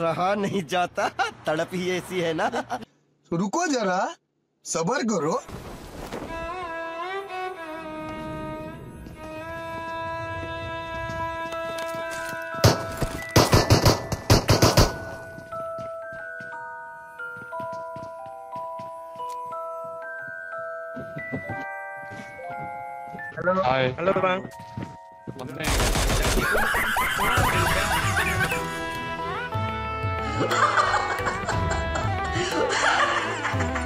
रहा नहीं जाता, तड़प ही ऐसी है ना। रुको जरा, सबर करो। Halo. Hai. Halo, Bang. Penting.